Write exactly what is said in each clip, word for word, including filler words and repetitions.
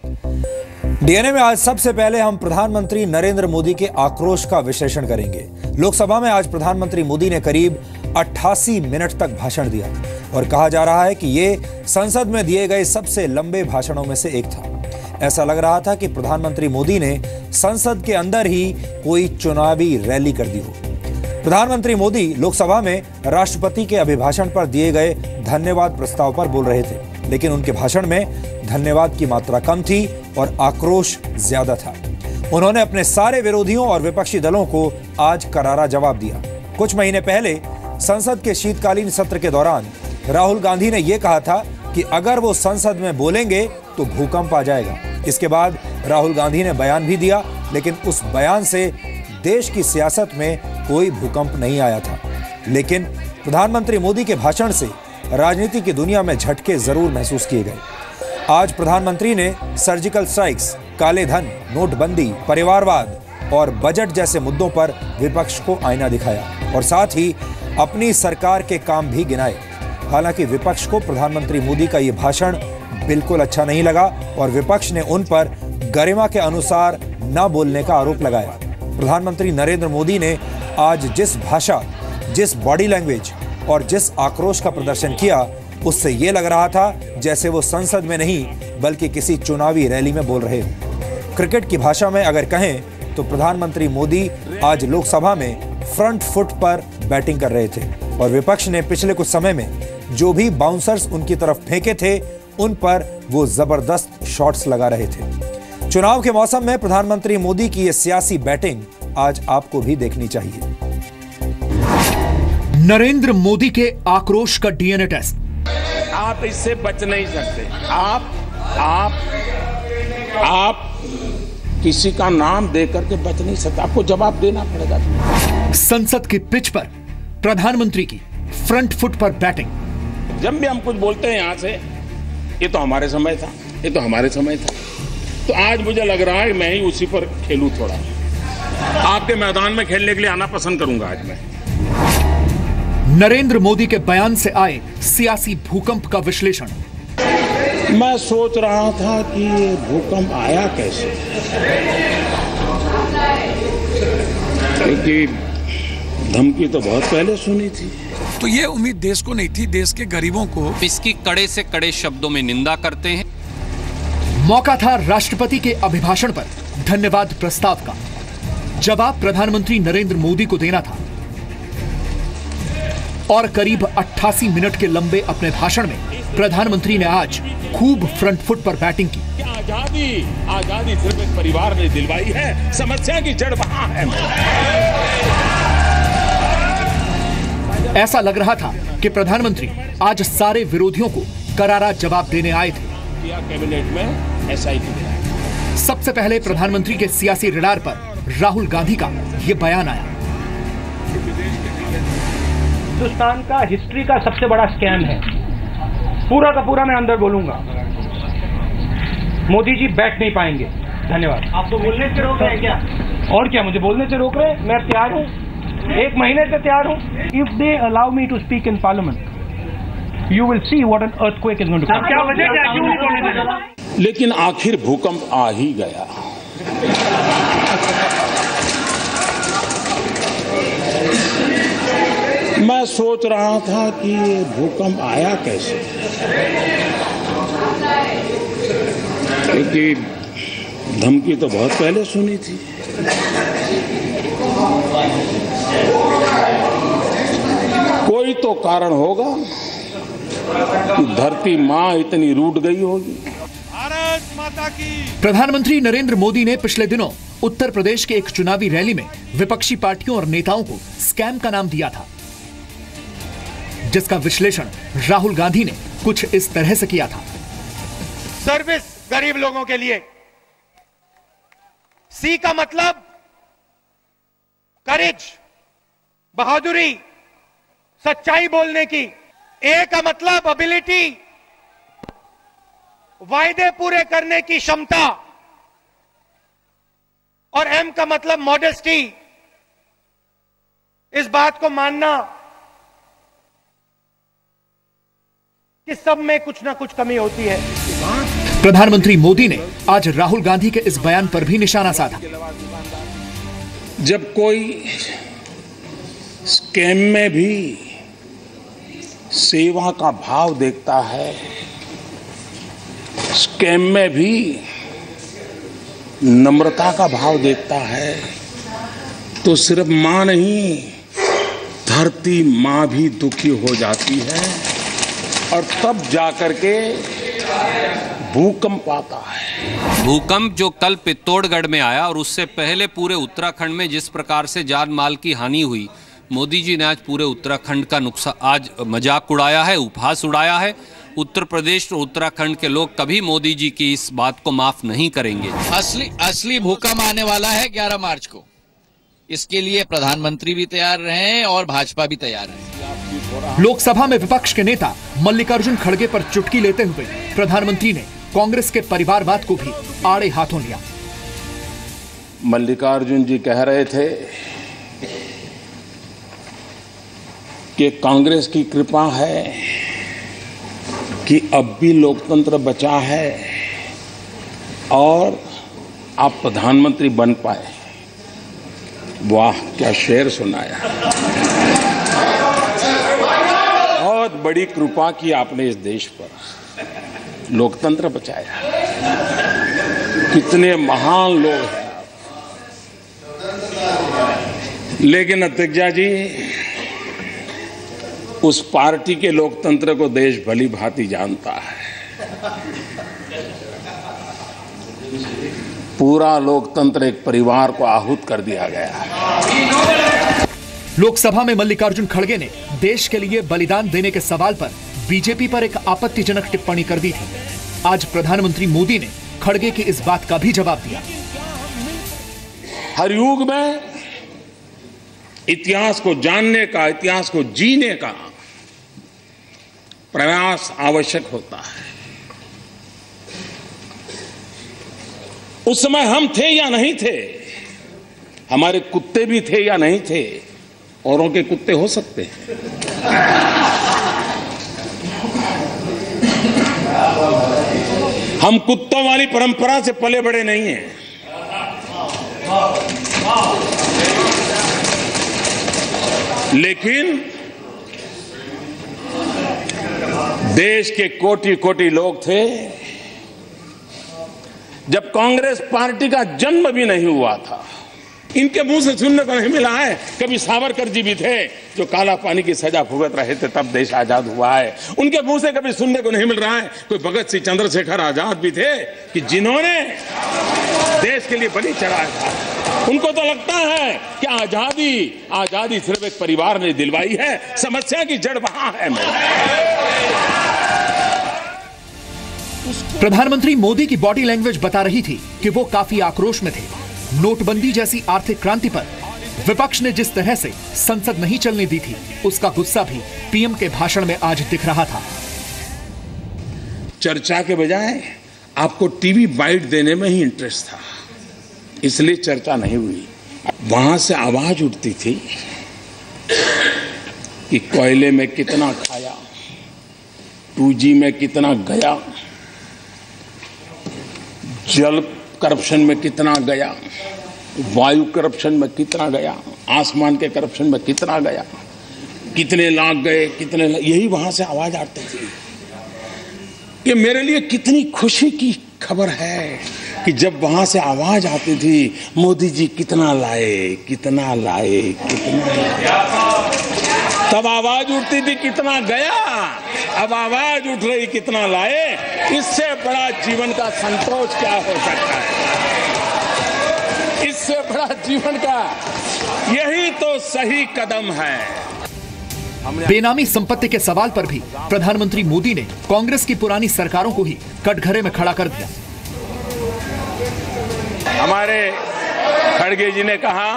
DNA में आज सबसे पहले हम प्रधानमंत्री नरेंद्र मोदी के आक्रोश का विश्लेषण करेंगे। लोकसभा में आज प्रधानमंत्री मोदी ने करीब अट्ठासी मिनट तक भाषण दिया और कहा जा रहा है कि ये संसद में दिए गए सबसे लंबे भाषणों में से एक था। ऐसा लग रहा था कि प्रधानमंत्री मोदी ने संसद के अंदर ही कोई चुनावी रैली कर दी हो। प्रधानमंत्री मोदी लोकसभा में राष्ट्रपति के अभिभाषण पर दिए गए धन्यवाद प्रस्ताव पर बोल रहे थे, लेकिन उनके भाषण में धन्यवाद की मात्रा कम थी और आक्रोश ज्यादा था। उन्होंने अपने सारे विरोधियों और विपक्षी दलों को आज करारा जवाब दिया। कुछ महीने पहले संसद के शीतकालीन सत्र के दौरान राहुल गांधी ने यह कहा था कि अगर वो संसद में बोलेंगे तो भूकंप आ जाएगा। इसके बाद राहुल गांधी ने बयान भी दिया, लेकिन उस बयान से देश की सियासत में कोई भूकंप नहीं आया था। लेकिन प्रधानमंत्री मोदी के भाषण से राजनीति की दुनिया में झटके जरूर महसूस किए गए। आज प्रधानमंत्री ने सर्जिकल स्ट्राइक्स, काले धन, नोटबंदी, परिवारवाद और बजट जैसे मुद्दों पर विपक्ष को आईना दिखाया और साथ ही अपनी सरकार के काम भी गिनाए। हालांकि विपक्ष को प्रधानमंत्री मोदी का यह भाषण बिल्कुल अच्छा नहीं लगा और विपक्ष ने उन पर गरिमा के अनुसार न बोलने का आरोप लगाया। प्रधानमंत्री नरेंद्र मोदी ने आज जिस भाषा, जिस बॉडी लैंग्वेज और जिस आक्रोश का प्रदर्शन किया, उससे यह लग रहा था जैसे वो संसद में नहीं बल्कि किसी चुनावी रैली में बोल रहे हो। क्रिकेट की भाषा में अगर कहें तो प्रधानमंत्री मोदी आज लोकसभा में फ्रंट फुट पर बैटिंग कर रहे थे और विपक्ष ने पिछले कुछ समय में जो भी बाउंसर्स उनकी तरफ फेंके थे, उन पर वो जबरदस्त शॉट्स लगा रहे थे। चुनाव के मौसम में प्रधानमंत्री मोदी की ये सियासी बैटिंग आज आपको भी देखनी चाहिए। नरेंद्र मोदी के आक्रोश का डीएनए टेस्ट। आप इससे बच नहीं सकते। आप आप आप किसी का नाम देकर के बच नहीं सकते। आपको जवाब देना पड़ेगा। संसद की पिच पर प्रधानमंत्री की फ्रंट फुट पर बैटिंग। जब भी हम कुछ बोलते हैं यहां से, ये तो हमारे समय था, ये तो हमारे समय था, तो आज मुझे लग रहा है मैं ही उसी पर खेलूं। थोड़ा आपके मैदान में खेलने के लिए आना पसंद करूंगा आज मैं। नरेंद्र मोदी के बयान से आए सियासी भूकंप का विश्लेषण। मैं सोच रहा था कि ये भूकंप आया कैसे, क्योंकि धमकी तो बहुत पहले सुनी थी। तो ये उम्मीद देश को नहीं थी, देश के गरीबों को। इसकी कड़े से कड़े शब्दों में निंदा करते हैं। मौका था राष्ट्रपति के अभिभाषण पर धन्यवाद प्रस्ताव का। जवाब प्रधानमंत्री नरेंद्र मोदी को देना था और करीब अट्ठासी मिनट के लंबे अपने भाषण में प्रधानमंत्री ने आज खूब फ्रंट फुट पर बैटिंग की। आजादी आजादी सिर्फ एक परिवार ने दिलवाई है, समस्या की जड़ वहां है। ऐसा लग रहा था कि प्रधानमंत्री आज सारे विरोधियों को करारा जवाब देने आए थे। कैबिनेट में ऐसा ही किया। सबसे पहले प्रधानमंत्री के सियासी रडार पर राहुल गांधी का यह बयान आया। हिंदुस्तान का हिस्ट्री का सबसे बड़ा स्कैम है, पूरा का पूरा मैं अंदर बोलूंगा। मोदी जी बैठ नहीं पाएंगे। धन्यवाद। आप तो बोलने से रोक रहे हैं क्या? और क्या मुझे बोलने से रोक रहे हैं? मैं तैयार हूं, एक महीने से तैयार हूं। If they allow me to speak in parliament, you will see what an earthquake is going to come. क्या वजह क्या, क्यों नहीं बोलने दे रहा? लेकिन आखिर भूकंप आ ही गया। मैं सोच रहा था कि ये भूकंप आया कैसे, क्योंकि धमकी तो बहुत पहले सुनी थी। कोई तो कारण होगा कि धरती मां इतनी रूठ गई होगी। भारत माता की। प्रधानमंत्री नरेंद्र मोदी ने पिछले दिनों उत्तर प्रदेश के एक चुनावी रैली में विपक्षी पार्टियों और नेताओं को स्कैम का नाम दिया था, जिसका विश्लेषण राहुल गांधी ने कुछ इस तरह से किया था। सर्विस गरीब लोगों के लिए। सी का मतलब करेज, बहादुरी, सच्चाई बोलने की। ए का मतलब एबिलिटी, वायदे पूरे करने की क्षमता। और एम का मतलब मॉडेस्टी, इस बात को मानना कि सब में कुछ ना कुछ कमी होती है। प्रधानमंत्री मोदी ने आज राहुल गांधी के इस बयान पर भी निशाना साधा। जब कोई स्कैम में भी सेवा का भाव देखता है, स्कैम में भी नम्रता का भाव देखता है, तो सिर्फ मां नहीं, धरती मां भी दुखी हो जाती है और तब जाकर के भूकंप आता है। भूकंप जो कल पित्तौड़गढ़ में आया और उससे पहले पूरे उत्तराखंड में जिस प्रकार से जान माल की हानि हुई, मोदी जी ने आज पूरे उत्तराखंड का नुकसान, आज मजाक उड़ाया है, उपहास उड़ाया है। उत्तर प्रदेश और उत्तराखंड के लोग कभी मोदी जी की इस बात को माफ नहीं करेंगे। असली असली भूकंप आने वाला है ग्यारह मार्च को। इसके लिए प्रधानमंत्री भी तैयार रहे और भाजपा भी तैयार है। लोकसभा में विपक्ष के नेता मल्लिकार्जुन खड़गे पर चुटकी लेते हुए प्रधानमंत्री ने कांग्रेस के परिवारवाद को भी आड़े हाथों लिया। मल्लिकार्जुन जी कह रहे थे कि कांग्रेस की कृपा है कि अब भी लोकतंत्र बचा है और आप प्रधानमंत्री बन पाए। वाह, क्या शेर सुनाया। बहुत बड़ी कृपा की आपने इस देश पर, लोकतंत्र बचाया। कितने महान लोग हैं। लेकिन अध्यक्षा जी, उस पार्टी के लोकतंत्र को देश भली भांति जानता है। पूरा लोकतंत्र एक परिवार को आहूत कर दिया गया है। लोकसभा में मल्लिकार्जुन खड़गे ने देश के लिए बलिदान देने के सवाल पर बीजेपी पर एक आपत्तिजनक टिप्पणी कर दी थी। आज प्रधानमंत्री मोदी ने खड़गे की इस बात का भी जवाब दिया। हर युग में इतिहास को जानने का, इतिहास को जीने का प्रयास आवश्यक होता है। उस समय हम थे या नहीं थे, हमारे कुत्ते भी थे या नहीं थे, औरों के कुत्ते हो सकते हैं। हम कुत्तों वाली परंपरा से पले बड़े नहीं हैं। लेकिन देश के कोटि कोटि लोग थे, जब कांग्रेस पार्टी का जन्म भी नहीं हुआ था। इनके मुंह से सुनने को नहीं मिला है। कभी सावरकर जी भी थे जो काला पानी की सजा भुगत रहे थे, तब देश आजाद हुआ है। उनके मुंह से कभी सुनने को नहीं मिल रहा है। कोई भगत सिंह, चंद्रशेखर आजाद भी थे कि जिन्होंने देश के लिए बलि चढ़ाया था। उनको तो लगता है कि आजादी आजादी सिर्फ एक परिवार ने दिलवाई है। समस्या की जड़ वहां है। प्रधानमंत्री मोदी की बॉडी लैंग्वेज बता रही थी कि वो काफी आक्रोश में थे। नोटबंदी जैसी आर्थिक क्रांति पर विपक्ष ने जिस तरह से संसद नहीं चलने दी थी, उसका गुस्सा भी पीएम के भाषण में आज दिख रहा था। चर्चा के बजाय आपको टीवी बाइट देने में ही इंटरेस्ट था, इसलिए चर्चा नहीं हुई। वहां से आवाज उठती थी कि कोयले में कितना खाया, टू जी में कितना गया, जल करप्शन में कितना गया, वायु करप्शन में कितना गया, आसमान के करप्शन में कितना गया, कितने लाख गए, कितने लाख, यही वहां से आवाज आती थी। कि मेरे लिए कितनी खुशी की खबर है कि जब वहां से आवाज आती थी, मोदी जी कितना लाए, कितना लाए, कितना लाए, तब आवाज उठती थी कितना गया। अब आवाज उठ रही कितना लाए। इससे बड़ा जीवन का संतोष क्या हो सकता है? इससे बड़ा जीवन का यही तो सही कदम है। बेनामी संपत्ति के सवाल पर भी प्रधानमंत्री मोदी ने कांग्रेस की पुरानी सरकारों को ही कटघरे में खड़ा कर दिया। हमारे खड़गे जी ने कहा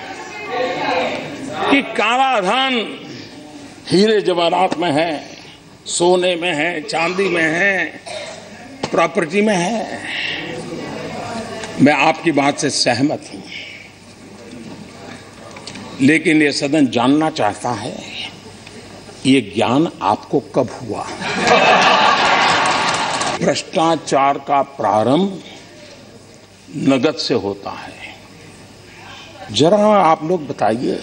कि काला धन हीरे जवाहरात में है, सोने में है, चांदी में है, प्रॉपर्टी में है। मैं आपकी बात से सहमत हूं, लेकिन ये सदन जानना चाहता है ये ज्ञान आपको कब हुआ? भ्रष्टाचार का प्रारंभ नगद से होता है। जरा आप लोग बताइए,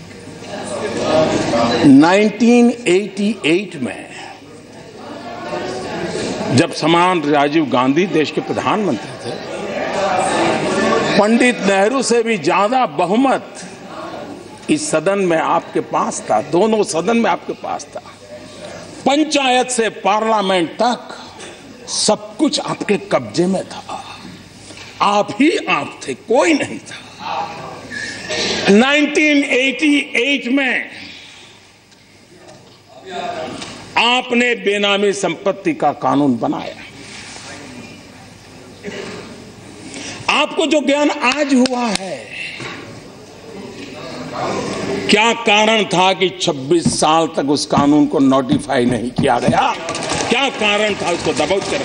उन्नीस सौ अट्ठासी में जब समान राजीव गांधी देश के प्रधानमंत्री थे, पंडित नेहरू से भी ज्यादा बहुमत इस सदन में आपके पास था, दोनों सदन में आपके पास था। पंचायत से पार्लियामेंट तक सब कुछ आपके कब्जे में था, आप ही आप थे, कोई नहीं था। उन्नीस सौ अट्ठासी में आपने बेनामी संपत्ति का कानून बनाया। आपको जो ज्ञान आज हुआ है, क्या कारण था कि छब्बीस साल तक उस कानून को नोटिफाई नहीं किया गया? क्या कारण था उसको दबाव कर?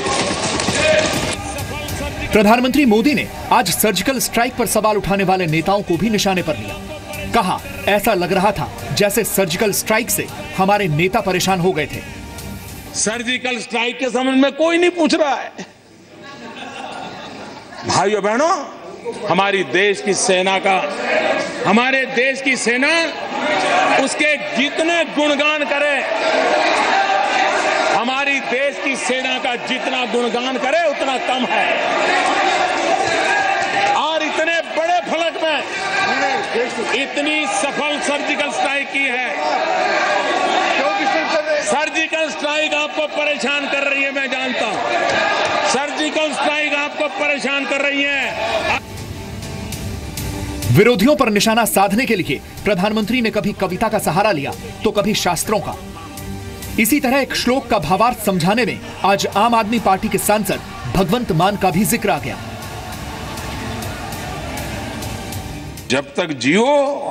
प्रधानमंत्री मोदी ने आज सर्जिकल स्ट्राइक पर सवाल उठाने वाले नेताओं को भी निशाने पर लिया। कहा, ऐसा लग रहा था जैसे सर्जिकल स्ट्राइक से हमारे नेता परेशान हो गए थे। सर्जिकल स्ट्राइक के संबंध में कोई नहीं पूछ रहा है। भाइयों बहनों, हमारी देश की सेना का हमारे देश की सेना उसके जितने गुणगान करे, हमारी देश की सेना का जितना गुणगान करे उतना कम है। और इतने बड़े फलक में इतनी सफल सर्जिकल स्ट्राइक की है। सर्जिकल स्ट्राइक आपको परेशान कर रही है, मैं जानता हूं। सर्जिकल स्ट्राइक आपको परेशान कर रही है। विरोधियों पर निशाना साधने के लिए प्रधानमंत्री ने कभी कविता का सहारा लिया तो कभी शास्त्रों का। इसी तरह एक श्लोक का भावार्थ समझाने में आज आम आदमी पार्टी के सांसद भगवंत मान का भी जिक्र आ गया। जब तक जियो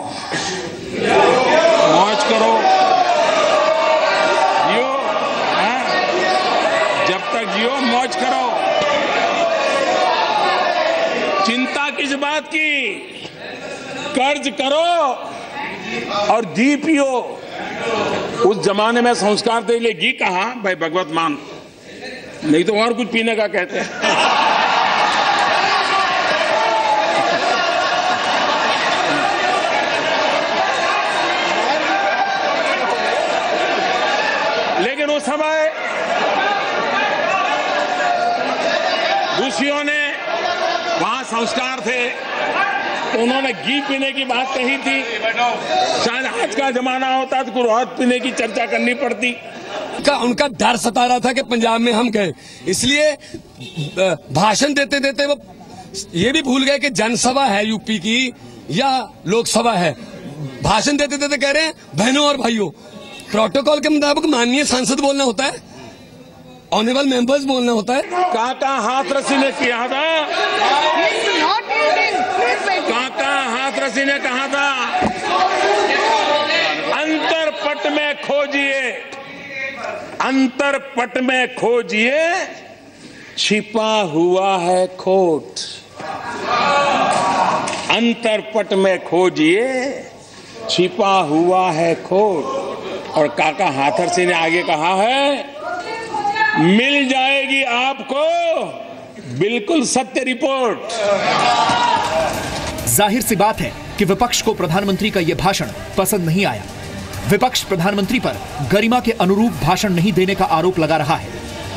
मौज करो, जियो, हाँ? जब तक जियो मौज करो। चिंता किस बात की? कर्ज करो और जी पियो। उस जमाने में संस्कार दे ले घी कहा भाई भगवत मान, नहीं तो और कुछ पीने का कहते हैं। लेकिन उस समय ऋषियों ने वहां संस्कार थे, तो उन्होंने घी पीने की बात कही थी। शायद आज का जमाना होता तो कुछ पीने की चर्चा करनी पड़ती। का उनका डर सता रहा था कि पंजाब में हम गए, इसलिए भाषण देते देते वो ये भी भूल गए कि जनसभा है यूपी की या लोकसभा है। भाषण देते देते कह रहे हैं बहनों और भाइयों। प्रोटोकॉल के मुताबिक माननीय सांसद बोलना होता है, ऑनरेबल मेंबर्स बोलना होता है। काका हाथ रसी ने किया था, काका हाथ रसी ने कहा था, अंतरपट में खोजिए, अंतरपट में खोजिए, छिपा हुआ है खोट। अंतरपट में खोजिए, छिपा हुआ है खोट। और काका हाथरसी ने आगे कहा है, मिल जाएगी आपको बिल्कुल सत्य रिपोर्ट। जाहिर सी बात है कि विपक्ष को प्रधानमंत्री का यह भाषण पसंद नहीं आया। विपक्ष प्रधानमंत्री पर गरिमा के अनुरूप भाषण नहीं देने का आरोप लगा रहा है।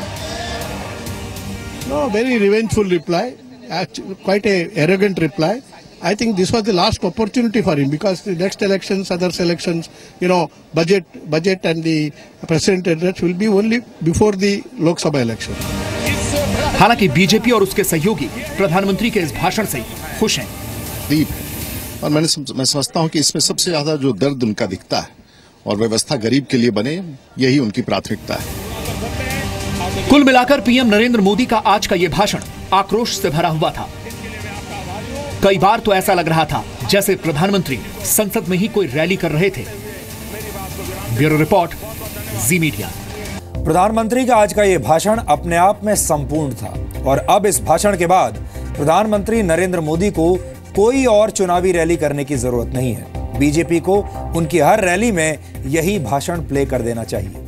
No, very revengeful reply, actually quite a arrogant reply. I think this was the last opportunity for him because the next elections, other elections, you know, budget, budget and the president address will be only before the Lok Sabha election. हालांकि BJP और उसके सहयोगी प्रधानमंत्री के इस भाषण से खुश हैं। दीप और मैंने सम, मैं समझता हूं कि इसमें सबसे ज्यादा जो दर्द उनका दिखता है और व्यवस्था गरीब के लिए बने, यही उनकी प्राथमिकता है। कुल मिलाकर पीएम नरेंद्र मोदी का आज का यह भाषण आक्रोश से भरा हुआ था। कई बार तो ऐसा लग रहा था जैसे प्रधानमंत्री संसद में ही कोई रैली कर रहे थे। Bureau report, Zee Media. प्रधानमंत्री का आज का यह भाषण अपने आप में संपूर्ण था और अब इस भाषण के बाद प्रधानमंत्री नरेंद्र मोदी को कोई और चुनावी रैली करने की जरूरत नहीं है। बीजेपी को उनकी हर रैली में यही भाषण प्ले कर देना चाहिए।